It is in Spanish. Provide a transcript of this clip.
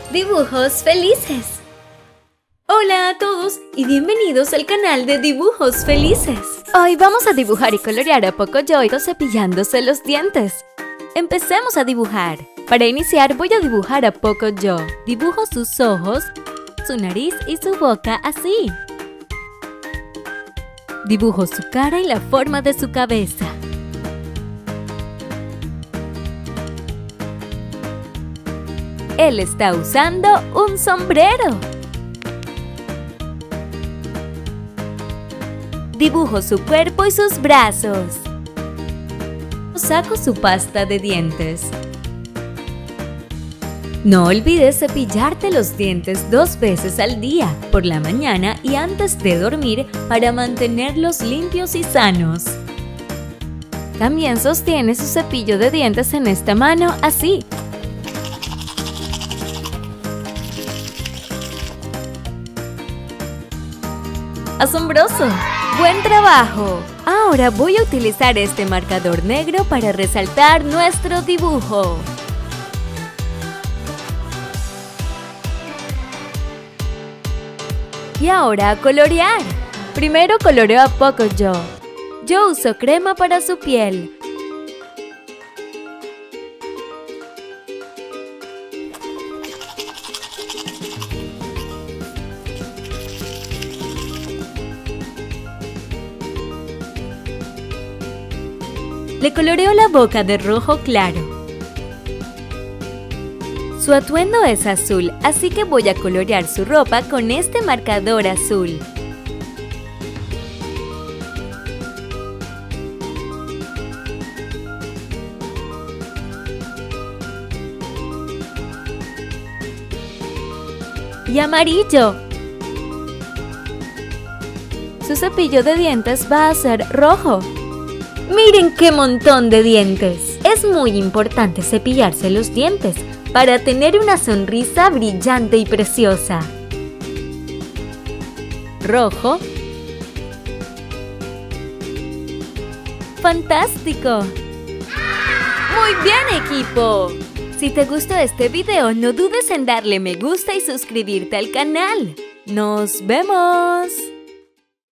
Dibujos felices. Hola a todos y bienvenidos al canal de Dibujos Felices. Hoy vamos a dibujar y colorear a Pocoyo cepillándose los dientes. Empecemos a dibujar. Para iniciar voy a dibujar a Pocoyo. Dibujo sus ojos, su nariz y su boca así. Dibujo su cara y la forma de su cabeza. Él está usando un sombrero. Dibujo su cuerpo y sus brazos. Saco su pasta de dientes. No olvides cepillarte los dientes 2 veces al día, por la mañana y antes de dormir, para mantenerlos limpios y sanos. También sostiene su cepillo de dientes en esta mano, así. ¡Asombroso! ¡Buen trabajo! Ahora voy a utilizar este marcador negro para resaltar nuestro dibujo. Y ahora a colorear. Primero coloreo a Pocoyo. Yo uso crema para su piel. Le coloreo la boca de rojo claro. Su atuendo es azul, así que voy a colorear su ropa con este marcador azul. Y amarillo. Su cepillo de dientes va a ser rojo. ¡Miren qué montón de dientes! Es muy importante cepillarse los dientes para tener una sonrisa brillante y preciosa. Rojo. ¡Fantástico! ¡Muy bien, equipo! Si te gustó este video, no dudes en darle me gusta y suscribirte al canal. ¡Nos vemos!